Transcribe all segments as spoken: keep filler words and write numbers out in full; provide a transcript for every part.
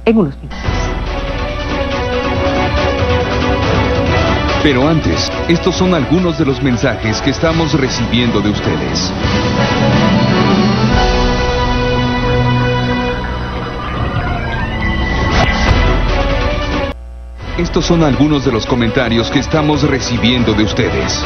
en unos minutos. Pero antes, estos son algunos de los mensajes que estamos recibiendo de ustedes. Estos son algunos de los comentarios que estamos recibiendo de ustedes.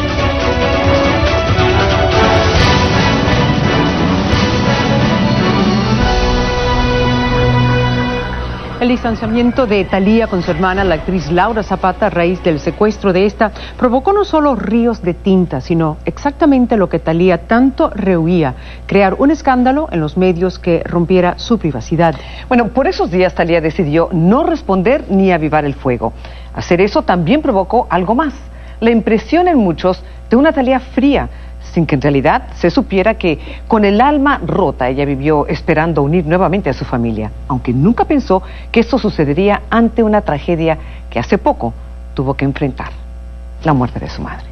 El distanciamiento de Thalía con su hermana, la actriz Laura Zapata, a raíz del secuestro de esta, provocó no solo ríos de tinta, sino exactamente lo que Thalía tanto rehuía: crear un escándalo en los medios que rompiera su privacidad. Bueno, por esos días Thalía decidió no responder ni avivar el fuego. Hacer eso también provocó algo más: la impresión en muchos de una Thalía fría, sin que en realidad se supiera que con el alma rota ella vivió esperando unir nuevamente a su familia, aunque nunca pensó que esto sucedería ante una tragedia que hace poco tuvo que enfrentar: la muerte de su madre.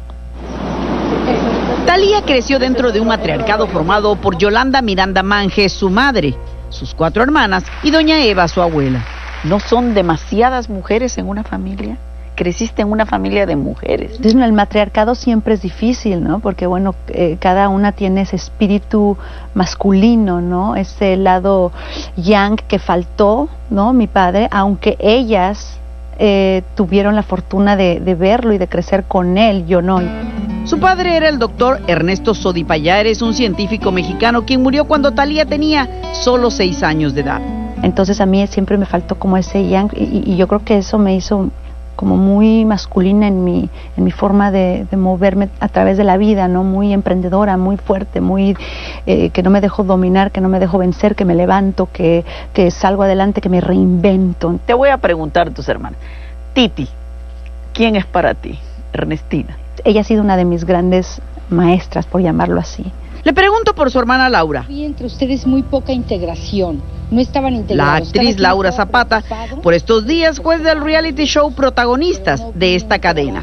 Thalía creció dentro de un matriarcado formado por Yolanda Miranda Manje, su madre, sus cuatro hermanas y doña Eva, su abuela. ¿No son demasiadas mujeres en una familia? Creciste en una familia de mujeres. Entonces, el matriarcado siempre es difícil, ¿no? Porque, bueno, eh, cada una tiene ese espíritu masculino, ¿no? Ese lado yang que faltó, ¿no? Mi padre, aunque ellas eh, tuvieron la fortuna de, de verlo y de crecer con él, yo no. Su padre era el doctor Ernesto Sodipayares, un científico mexicano quien murió cuando Thalía tenía solo seis años de edad. Entonces a mí siempre me faltó como ese yang y, y yo creo que eso me hizo como muy masculina en mi, en mi forma de, de moverme a través de la vida, ¿no? Muy emprendedora, muy fuerte, muy eh, que no me dejo dominar, que no me dejo vencer, que me levanto, que, que salgo adelante, que me reinvento. Te voy a preguntar a tus hermanas. Titi, ¿quién es para ti? Ernestina. Ella ha sido una de mis grandes maestras, por llamarlo así. Le pregunto por su hermana Laura. Vi entre ustedes muy poca integración. No estaban integrados. La actriz Laura Zapata, por estos días juez del reality show Protagonistas de esta cadena.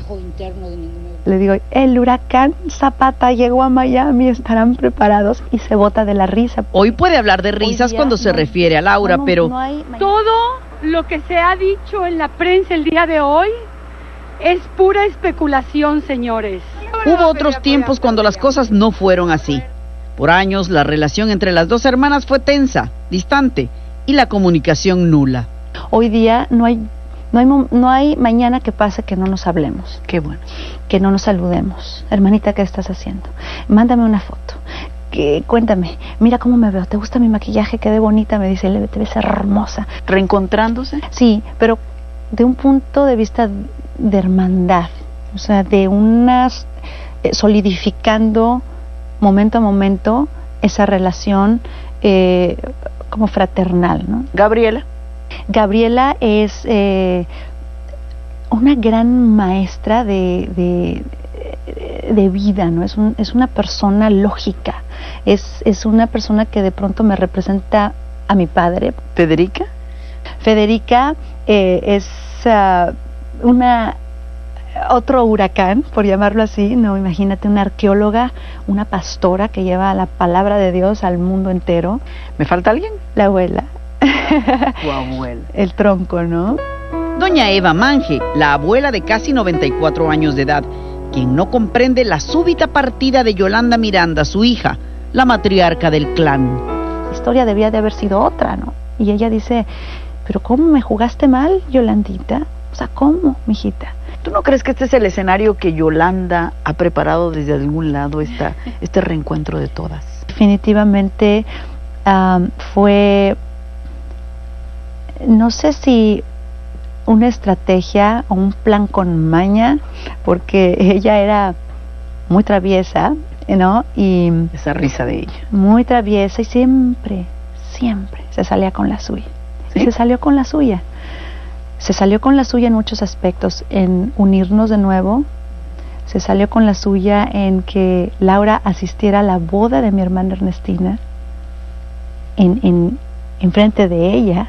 Le digo, el huracán Zapata llegó a Miami, estarán preparados, y se bota de la risa. Hoy puede hablar de risas cuando se refiere a Laura, pero todo lo que se ha dicho en la prensa el día de hoy es pura especulación, señores. Hubo otros tiempos cuando las cosas no fueron así. Por años, la relación entre las dos hermanas fue tensa, distante y la comunicación nula. Hoy día no hay, no hay, no hay mañana que pase que no nos hablemos. Qué bueno. Que no nos saludemos. Hermanita, ¿qué estás haciendo? Mándame una foto. Que, cuéntame, mira cómo me veo. ¿Te gusta mi maquillaje? Quedé bonita, me dice, te ves hermosa. ¿Reencontrándose? Sí, pero de un punto de vista de hermandad. O sea, de unas eh, solidificando momento a momento esa relación eh, como fraternal, ¿no? Gabriela. Gabriela es eh, una gran maestra de, de, de vida, ¿no? Es, un, es una persona lógica, es, es una persona que de pronto me representa a mi padre. ¿Federica? Federica eh, es uh, una... otro huracán, por llamarlo así, no, imagínate, una arqueóloga, una pastora que lleva la palabra de Dios al mundo entero. ¿Me falta alguien? La abuela. Tu abuela. El tronco, ¿no? Doña Eva Manje, la abuela de casi noventa y cuatro años de edad, quien no comprende la súbita partida de Yolanda Miranda, su hija, la matriarca del clan. La historia debía de haber sido otra, ¿no? Y ella dice, pero ¿cómo me jugaste mal, Yolandita? O sea, ¿cómo, mijita? ¿Tú no crees que este es el escenario que Yolanda ha preparado desde algún lado, esta, este reencuentro de todas? Definitivamente um, fue, no sé si una estrategia o un plan con maña, porque ella era muy traviesa, ¿no? Y esa risa de ella. Muy traviesa y siempre, siempre se salía con la suya. ¿Sí? Y se salió con la suya. Se salió con la suya en muchos aspectos, en unirnos de nuevo. Se salió con la suya en que Laura asistiera a la boda de mi hermana Ernestina, en, en, en frente de ella,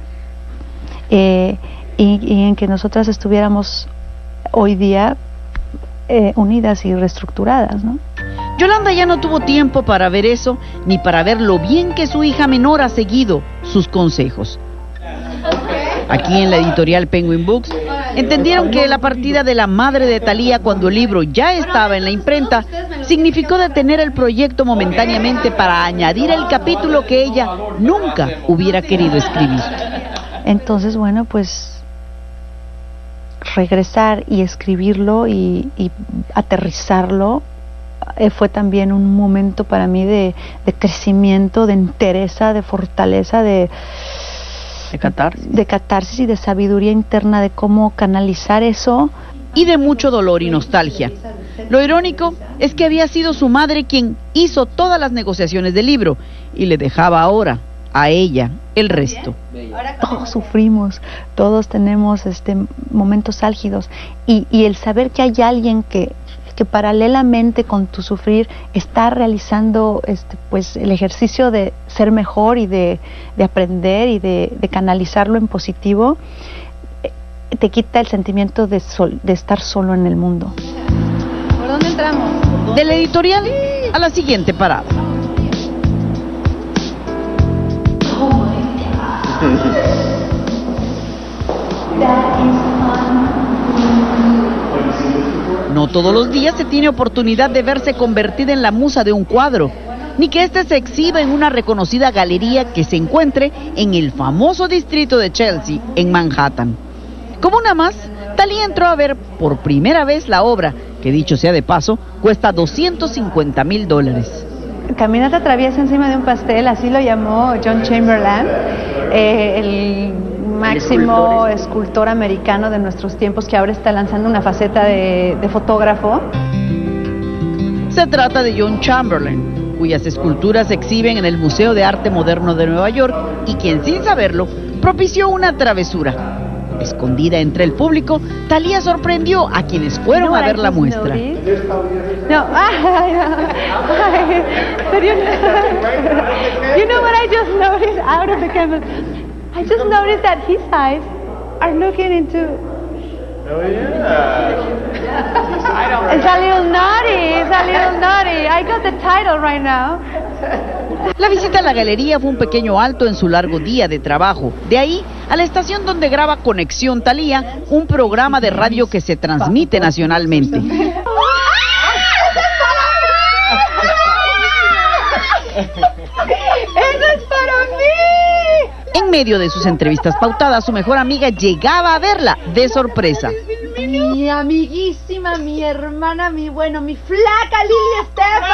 eh, y, y en que nosotras estuviéramos hoy día eh, unidas y reestructuradas, ¿no? Yolanda ya no tuvo tiempo para ver eso, ni para ver lo bien que su hija menor ha seguido sus consejos. Aquí en la editorial Penguin Books entendieron que la partida de la madre de Thalía cuando el libro ya estaba en la imprenta significó detener el proyecto momentáneamente para añadir el capítulo que ella nunca hubiera querido escribir. Entonces, bueno, pues regresar y escribirlo y, y aterrizarlo eh, fue también un momento para mí de, de crecimiento, de entereza, de fortaleza, de, de catarsis. de catarsis y de sabiduría interna de cómo canalizar eso. Y de mucho dolor y nostalgia. Lo irónico es que había sido su madre quien hizo todas las negociaciones del libro y le dejaba ahora a ella el resto. Todos sufrimos, todos tenemos este momentos álgidos y, y el saber que hay alguien que, que paralelamente con tu sufrir está realizando este, pues el ejercicio de ser mejor y de, de aprender y de, de canalizarlo en positivo, te quita el sentimiento de, sol, de estar solo en el mundo. ¿Por dónde entramos? De la editorial a la siguiente parada. No todos los días se tiene oportunidad de verse convertida en la musa de un cuadro, ni que éste se exhiba en una reconocida galería que se encuentre en el famoso distrito de Chelsea, en Manhattan. Como una más, Thalía entró a ver por primera vez la obra, que dicho sea de paso, cuesta doscientos cincuenta mil dólares. Caminata traviesa encima de un pastel, así lo llamó John Chamberlain, eh, el máximo el escultor, escultor americano de nuestros tiempos, que ahora está lanzando una faceta de, de fotógrafo. Se trata de John Chamberlain, cuyas esculturas se exhiben en el Museo de Arte Moderno de Nueva York y quien, sin saberlo, propició una travesura. Escondida entre el público, Thalía sorprendió a quienes fueron a ver la muestra. No, you know what I just noticed out of the camera? I just noticed that his eyes are looking into. Oh yeah. It's a little naughty. It's a little naughty. I got the title right now. La visita a la galería fue un pequeño alto en su largo día de trabajo. De ahí a la estación donde graba Conexión Thalía, un programa de radio que se transmite nacionalmente. ¡Eso es para mí! En medio de sus entrevistas pautadas, su mejor amiga llegaba a verla de sorpresa. Mi amiguísima, mi hermana, mi bueno, mi flaca Lili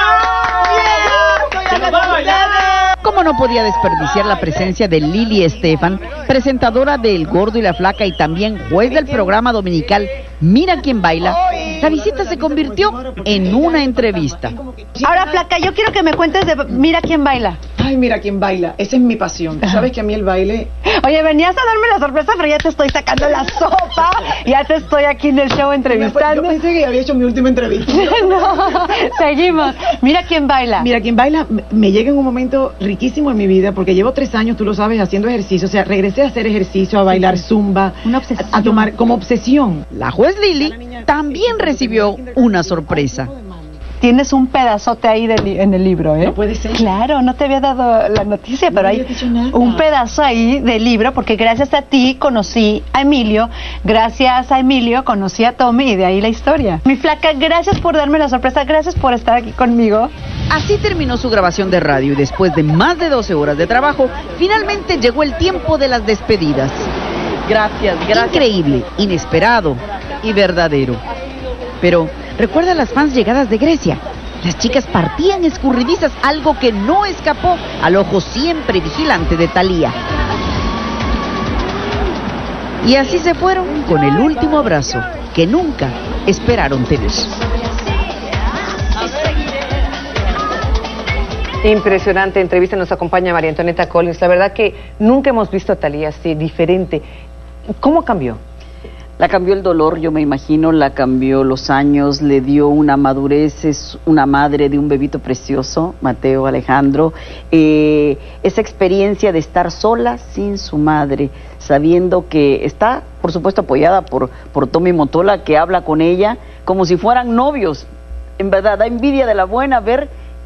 Estefan. Como no podía desperdiciar la presencia de Lili Estefan, presentadora de El Gordo y la Flaca y también juez del programa dominical Mira Quién Baila, la visita se convirtió en una entrevista. Ahora, Flaca, yo quiero que me cuentes de Mira Quién Baila. Ay, Mira Quién Baila, esa es mi pasión. Tú sabes que a mí el baile... Oye, venías a darme la sorpresa, pero ya te estoy sacando la sopa. Ya te estoy aquí en el show entrevistando. Yo pensé que ya había hecho mi última entrevista. No, seguimos. Mira Quién Baila. Mira Quién Baila me llega en un momento riquísimo en mi vida, porque llevo tres años, tú lo sabes, haciendo ejercicio. O sea, regresé a hacer ejercicio, a bailar zumba, una obsesión. A, a tomar como obsesión. La juez Lili también recibió una sorpresa. Tienes un pedazote ahí de li en el libro, ¿eh? No puede ser. Claro, no te había dado la noticia, no pero hay un pedazo ahí del libro, porque gracias a ti conocí a Emilio, gracias a Emilio conocí a Tommy y de ahí la historia. Mi Flaca, gracias por darme la sorpresa, gracias por estar aquí conmigo. Así terminó su grabación de radio y después de más de doce horas de trabajo, finalmente llegó el tiempo de las despedidas. Gracias, gracias. Increíble, inesperado y verdadero. Pero recuerda a las fans llegadas de Grecia. Las chicas partían escurridizas, algo que no escapó al ojo siempre vigilante de Thalía. Y así se fueron con el último abrazo que nunca esperaron tener. Impresionante entrevista, nos acompaña María Antonieta Collins. La verdad que nunca hemos visto a Thalía así, diferente. ¿Cómo cambió? La cambió el dolor, yo me imagino, la cambió los años, le dio una madurez, es una madre de un bebito precioso, Mateo Alejandro. Eh, esa experiencia de estar sola sin su madre, sabiendo que está, por supuesto, apoyada por, por Tommy Motola, que habla con ella como si fueran novios. En verdad, da envidia de la buena ver que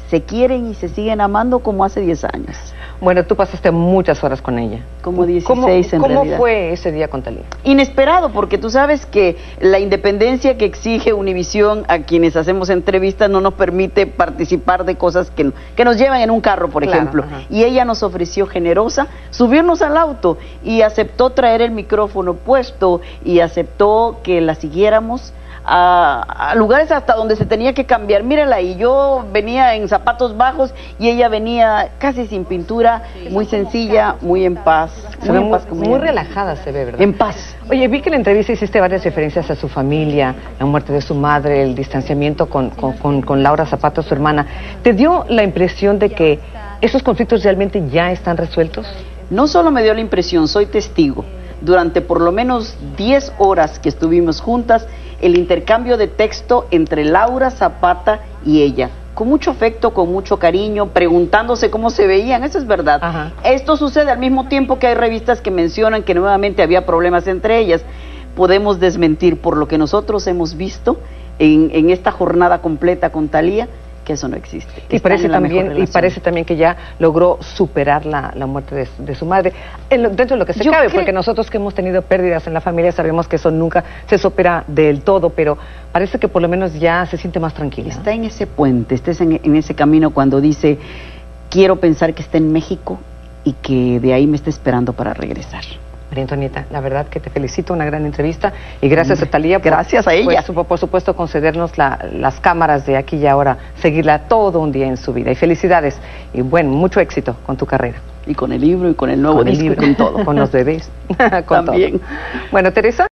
se quieren y se siguen amando como hace diez años. Bueno, tú pasaste muchas horas con ella. Como dieciséis en ¿Cómo realidad. ¿Cómo fue ese día con Thalía? Inesperado, porque tú sabes que la independencia que exige Univisión a quienes hacemos entrevistas no nos permite participar de cosas que, que nos llevan en un carro, por Claro, ejemplo. ajá. Y ella nos ofreció generosa subirnos al auto y aceptó traer el micrófono puesto y aceptó que la siguiéramos a, a lugares hasta donde se tenía que cambiar. Mírala, y yo venía en zapatos bajos y ella venía casi sin pintura, muy sencilla, muy en paz. Se ve en muy, paz como muy ella. relajada, se ve, ¿verdad? En paz. Oye, vi que en la entrevista hiciste varias referencias a su familia, la muerte de su madre, el distanciamiento con, con, con, con Laura Zapata, su hermana. ¿Te dio la impresión de que esos conflictos realmente ya están resueltos? No solo me dio la impresión, soy testigo. Durante por lo menos diez horas que estuvimos juntas, el intercambio de texto entre Laura Zapata y ella, con mucho afecto, con mucho cariño, preguntándose cómo se veían, eso es verdad. Ajá. Esto sucede al mismo tiempo que hay revistas que mencionan que nuevamente había problemas entre ellas. Podemos desmentir por lo que nosotros hemos visto en, en esta jornada completa con Thalía, que eso no existe. Y Están parece, en la mejor también, y relación. parece también que ya logró superar la, la muerte de, de su madre, en lo- dentro de lo que se Yo cabe, creo- porque nosotros que hemos tenido pérdidas en la familia sabemos que eso nunca se supera del todo, pero parece que por lo menos ya se siente más tranquila. Está en ese puente, está en, en ese camino cuando dice, quiero pensar que está en México y que de ahí me está esperando para regresar. María Antonieta, la verdad que te felicito, una gran entrevista y gracias a Thalía por, Gracias a ella. pues, por supuesto concedernos la- las cámaras de aquí y ahora, seguirla todo un día en su vida y felicidades y bueno, mucho éxito con tu carrera. Y con el libro y con el nuevo Con el disco libro, y con todo. con los bebés, con También. todo. Bueno, Teresa.